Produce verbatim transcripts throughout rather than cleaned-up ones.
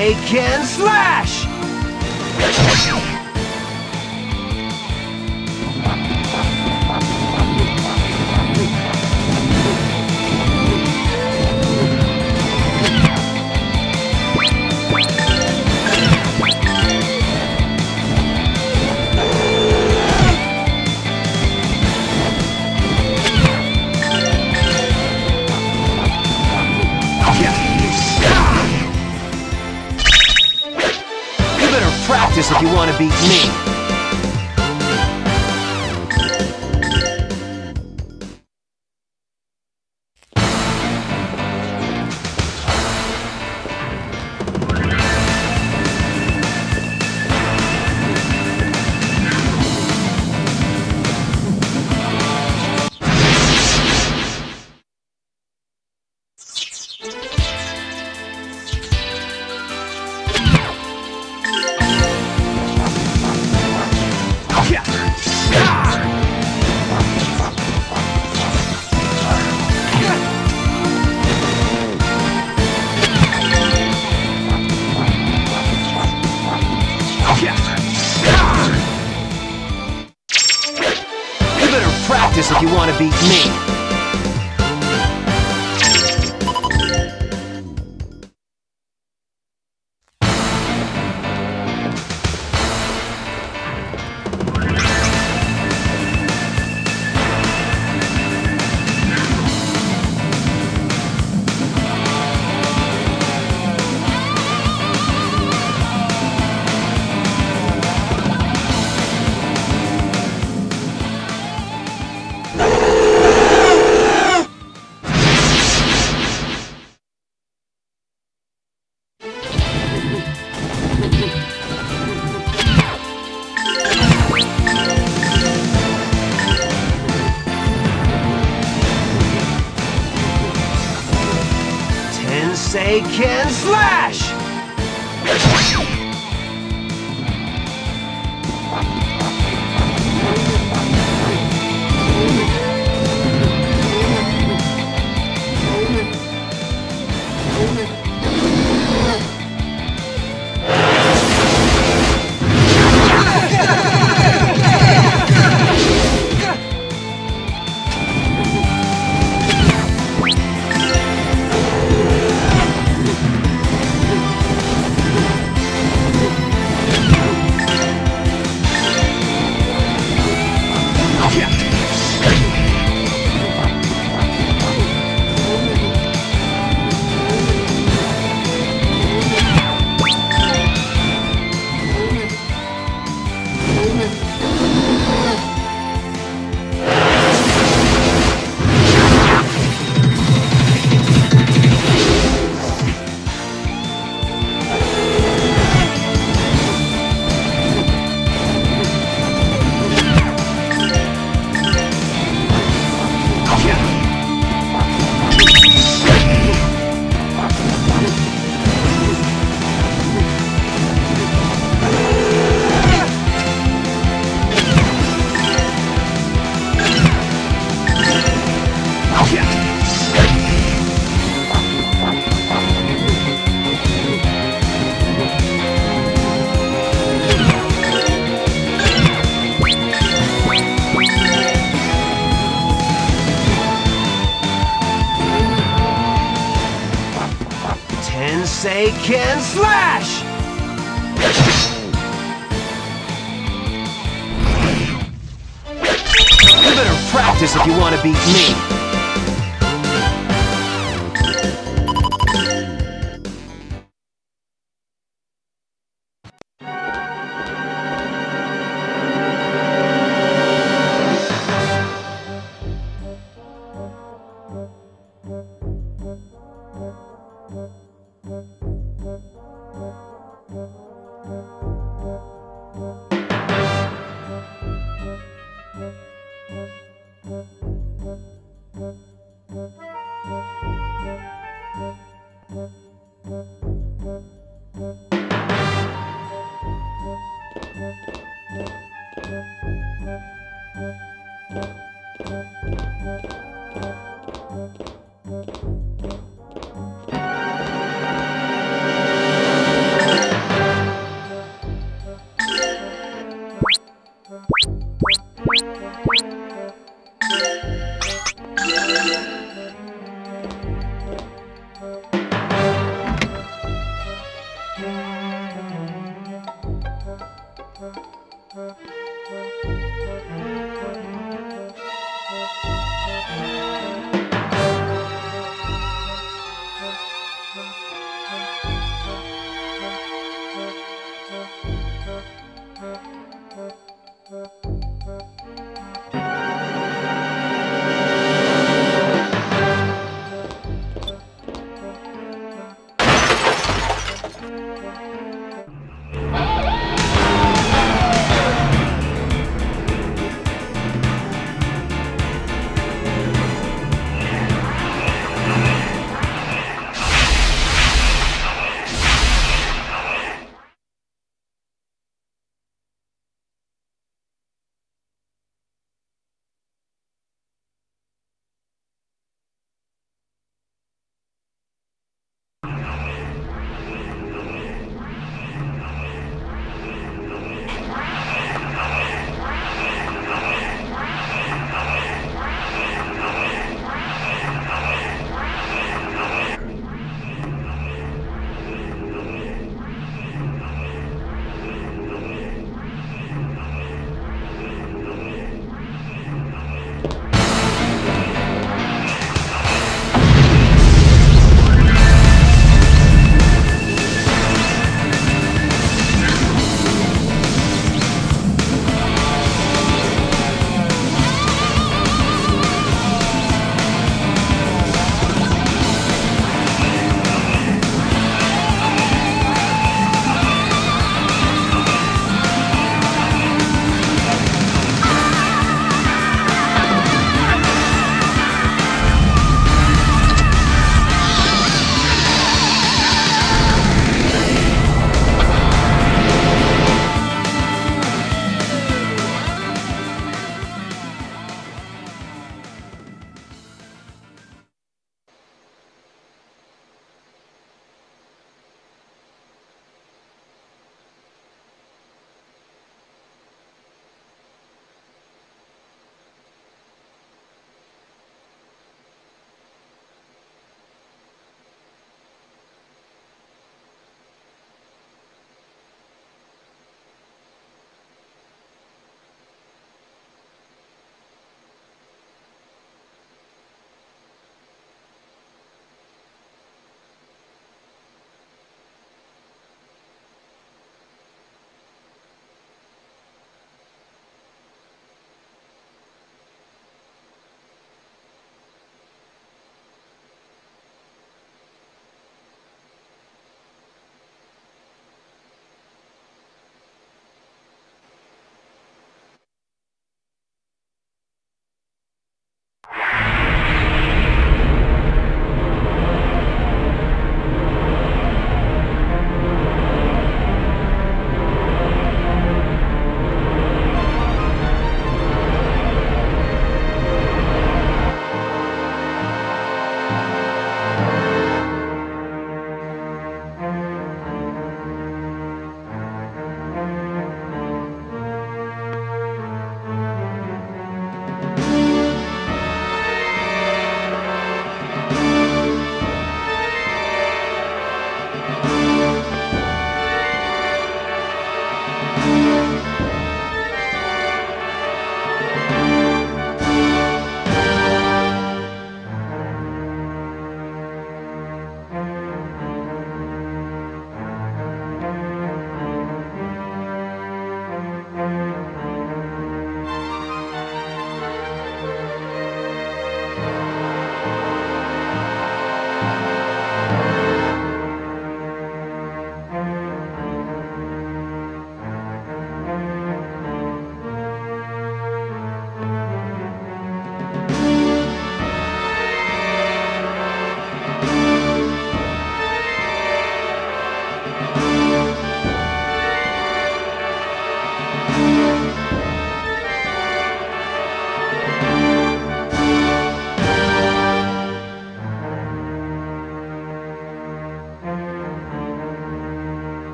Sake and slash! Practice if you want to beat me. Practice if you want to beat me. Sake and slash! Sake and slash! You better practice if you want to beat me.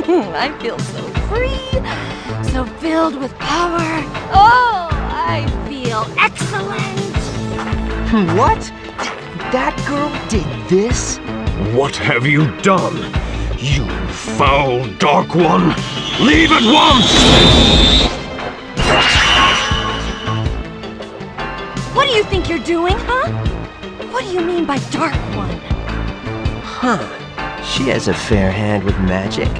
I feel so free, so filled with power. Oh, I feel excellent. What? That girl did this? What have you done? You foul Dark One! Leave at once! What do you think you're doing, huh? What do you mean by Dark One? Huh. She has a fair hand with magic.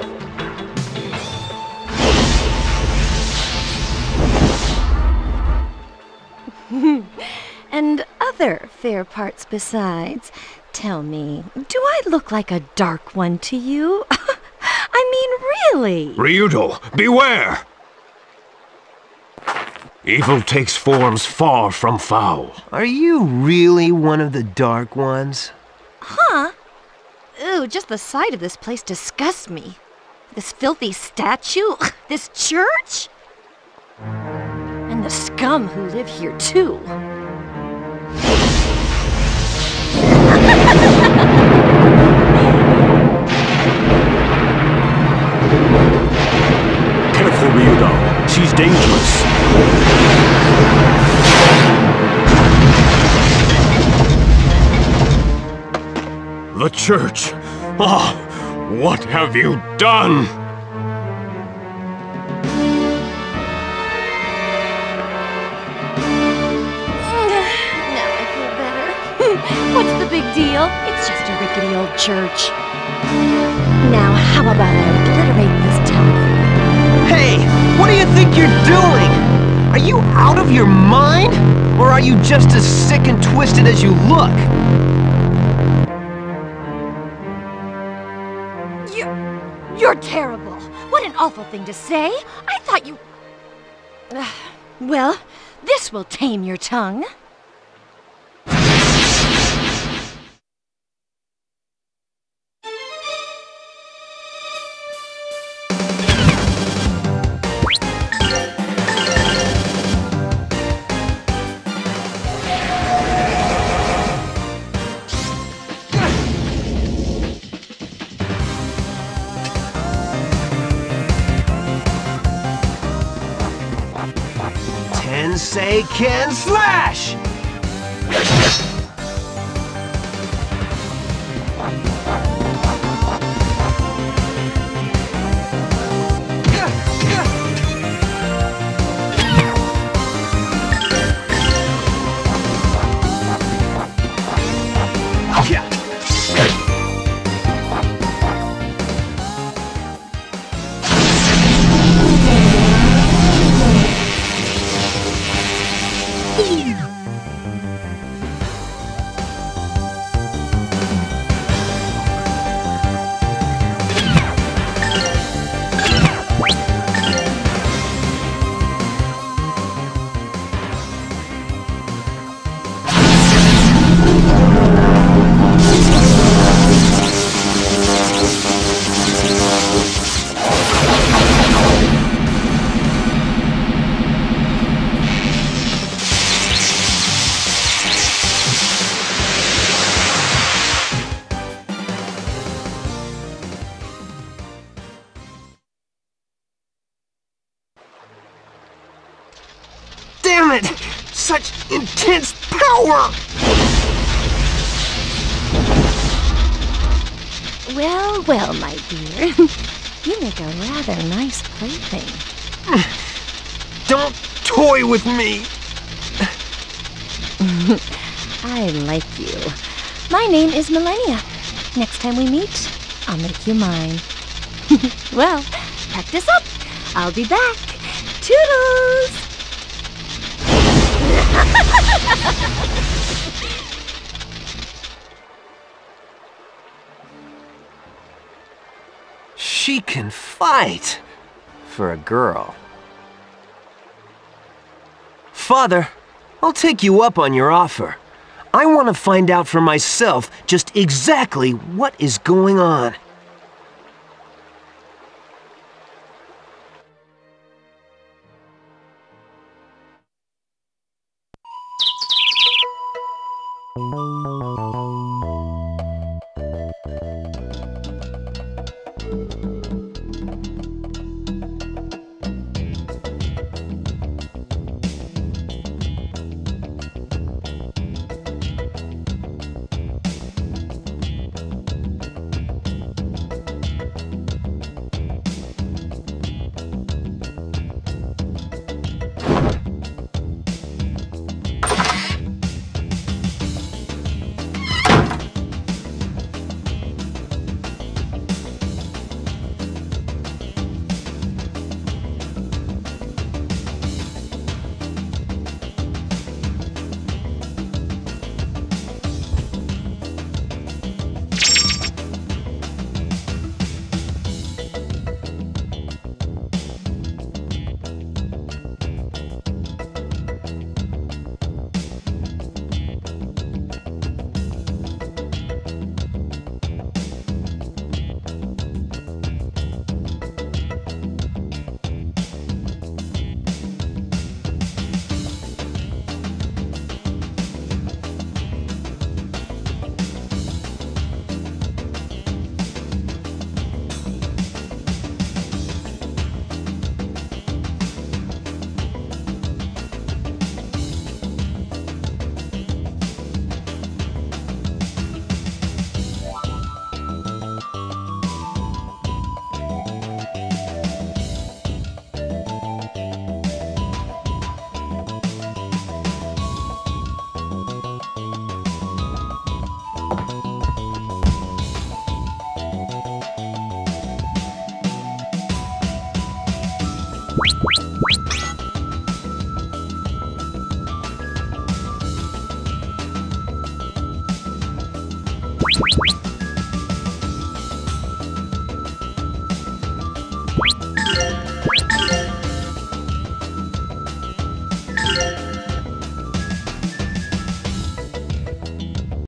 And other fair parts besides. Tell me, do I look like a Dark One to you? I mean, really? Ryudo, beware! Evil takes forms far from foul. Are you really one of the Dark Ones? Huh? Ooh, just the sight of this place disgusts me. This filthy statue, this church, and the scum who live here too. Careful, Ryudo. She's dangerous. The church! Ah, what have you done? Now I feel better. What's the big deal? It's just a rickety old church. Now, how about I obliterate this town? Hey! What do you think you're doing? Are you out of your mind? Or are you just as sick and twisted as you look? You're... you're terrible. What an awful thing to say. I thought you... Well, this will tame your tongue. Tensei can slash! Damn it! Such intense power! Well, well, my dear. You make a rather nice plaything. Don't toy with me! I like you. My name is Millennia. Next time we meet, I'll make you mine. Well, practice up. I'll be back. Toodles! She can fight! For a girl. Father, I'll take you up on your offer. I want to find out for myself just exactly what is going on.